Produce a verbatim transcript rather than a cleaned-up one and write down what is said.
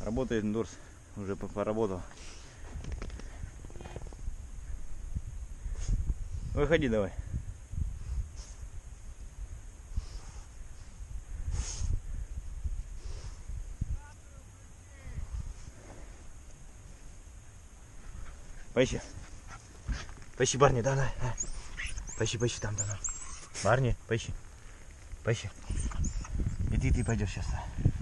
Работает Эндурс, уже поработал. Выходи давай. Поищи. Поищи, Барни, да, да, да. Поищи, поищи там, да, да. Барни, поищи. Поищи. И ты, ты пойдешь сейчас.